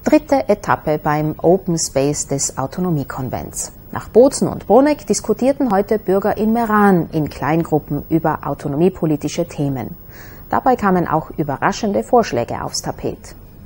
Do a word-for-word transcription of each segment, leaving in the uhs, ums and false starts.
Dritte Etappe beim Open Space des Autonomiekonvents. Nach Bozen und Bruneck diskutierten heute Bürger in Meran in Kleingruppen über autonomiepolitische Themen. Dabei kamen auch überraschende Vorschläge aufs Tapet.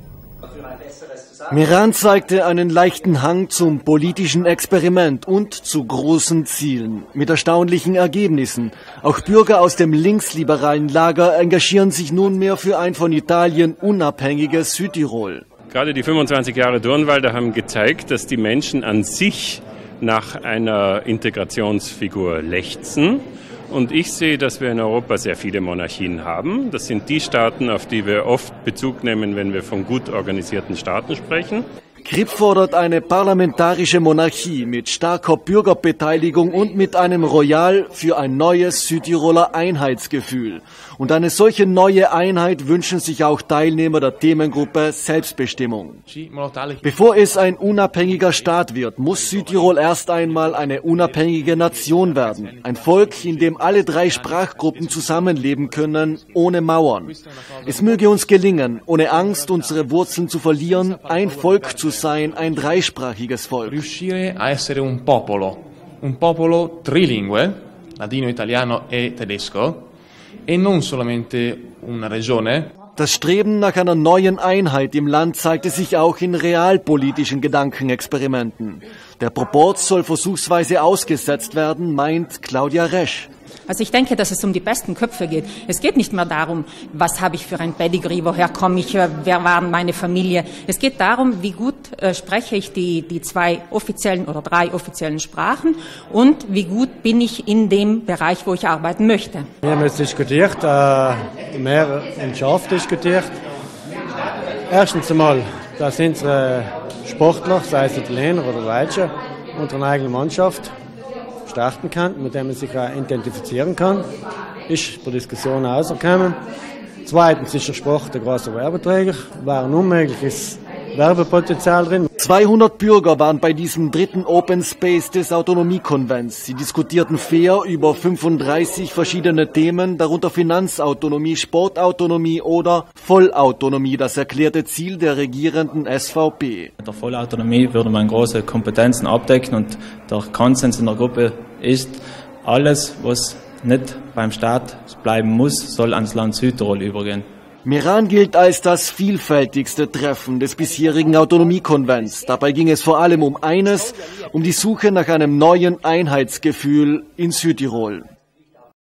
Meran zeigte einen leichten Hang zum politischen Experiment und zu großen Zielen, mit erstaunlichen Ergebnissen. Auch Bürger aus dem linksliberalen Lager engagieren sich nunmehr für ein von Italien unabhängiges Südtirol. Gerade die fünfundzwanzig Jahre Durnwalder haben gezeigt, dass die Menschen an sich nach einer Integrationsfigur lechzen. Und ich sehe, dass wir in Europa sehr viele Monarchien haben. Das sind die Staaten, auf die wir oft Bezug nehmen, wenn wir von gut organisierten Staaten sprechen. Grip fordert eine parlamentarische Monarchie mit starker Bürgerbeteiligung und mit einem Royal für ein neues Südtiroler Einheitsgefühl. Und eine solche neue Einheit wünschen sich auch Teilnehmer der Themengruppe Selbstbestimmung. Bevor es ein unabhängiger Staat wird, muss Südtirol erst einmal eine unabhängige Nation werden. Ein Volk, in dem alle drei Sprachgruppen zusammenleben können, ohne Mauern. Es möge uns gelingen, ohne Angst unsere Wurzeln zu verlieren, ein Volk zu sein, ein dreisprachiges Volk. Riuscire a essere un popolo, un popolo trilingue, ladino, italiano e tedesco, e non solamente una regione. Das Streben nach einer neuen Einheit im Land zeigte sich auch in realpolitischen Gedankenexperimenten. Der Proporz soll versuchsweise ausgesetzt werden, meint Claudia Resch. Also ich denke, dass es um die besten Köpfe geht. Es geht nicht mehr darum, was habe ich für ein Pedigree, woher komme ich, wer war meine Familie. Es geht darum, wie gut äh, spreche ich die, die zwei offiziellen oder drei offiziellen Sprachen und wie gut bin ich in dem Bereich, wo ich arbeiten möchte. Wir haben jetzt diskutiert, äh, mehr in Schaf diskutiert. Erstens einmal, dass unsere Sportler, sei es Italiener oder Deutsche, unsere eigene Mannschaft starten kann, mit dem man sich auch identifizieren kann, ist bei Diskussionen rausgekommen. Zweitens ist der Sport ein großer Werbeträger, war ein unmögliches Werbepotenzial drin. zweihundert Bürger waren bei diesem dritten Open Space des Autonomiekonvents. Sie diskutierten fair über fünfunddreißig verschiedene Themen, darunter Finanzautonomie, Sportautonomie oder Vollautonomie, das erklärte Ziel der regierenden S V P. Mit der Vollautonomie würde man große Kompetenzen abdecken und der Konsens in der Gruppe ist, alles, was nicht beim Staat bleiben muss, soll ans Land Südtirol übergehen. Meran gilt als das vielfältigste Treffen des bisherigen Autonomiekonvents. Dabei ging es vor allem um eines, um die Suche nach einem neuen Einheitsgefühl in Südtirol.